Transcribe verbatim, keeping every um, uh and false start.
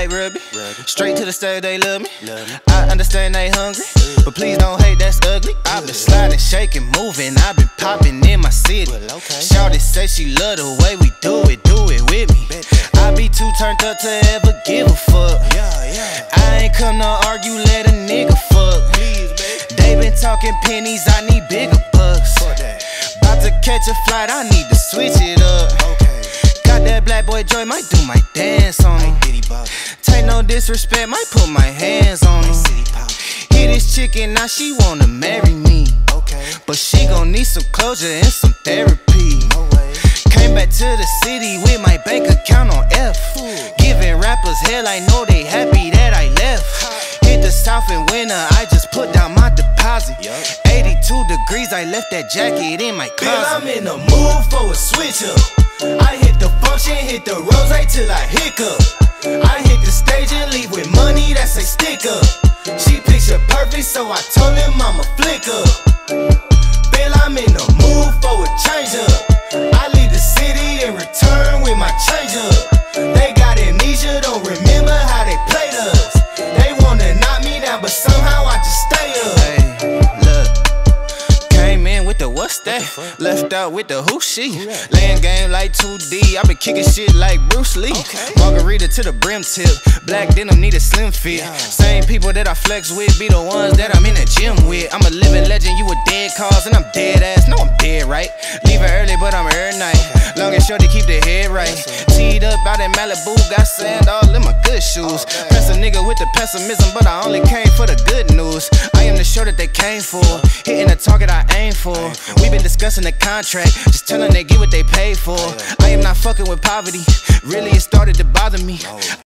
like rugby. Straight to the stage, they love me. I understand they hungry, but please don't hate, that's ugly. I've been sliding, shaking, moving, I've been popping in my city. Shawty say she love the way we do it, do it with me. I be too turned up to ever give a fuck. I ain't come to argue, let a nigga fuck. They been talking pennies, I need bigger bucks. About to catch a flight, I need to switch it up. Got that black boy joy, might do my dance on him. Take no disrespect, might put my hands on him. Hit this chicken, now she wanna marry me. But she gon' need some closure and some therapy. Came back to the city with my bank account on F. Giving rappers hell, I know they happy that I left. Hit the south in winter, I just put down my deposit. eighty-two degrees, I left that jacket in my closet. Bill, I'm in the mood for a switch up. I hit the function, hit the rose till I hiccup. I hit the stage and leave with money that say stick up. She picture perfect, so I told him I'm a flick up. Bill, I'm in the mood for a change up. I leave the city and return with my change up. They got amnesia, don't remember how they played us. They wanna knock me down, but somehow I just stay up. Hey, look, came in with the what's that? Left out with the who she? Laying game like two D, I been kicking shit like Bruce Lee. Margarita to the brim tip, black denim need a slim fit. Same people that I flex with be the ones that I'm in the gym with. I'm a living legend, you a dead cause, and I'm dead ass. No, I'm dead, right? Leaving early, but I'm here night. Long and short to keep the head right. Teed up out in Malibu, got sand all in my good shoes. Press a nigga with the pessimism, but I only came for the good news. I am the show that they came for, hitting the target I aim for. We been discussing the contract, just telling they get what they paid for. I am not fucking with poverty, really it started to bother me.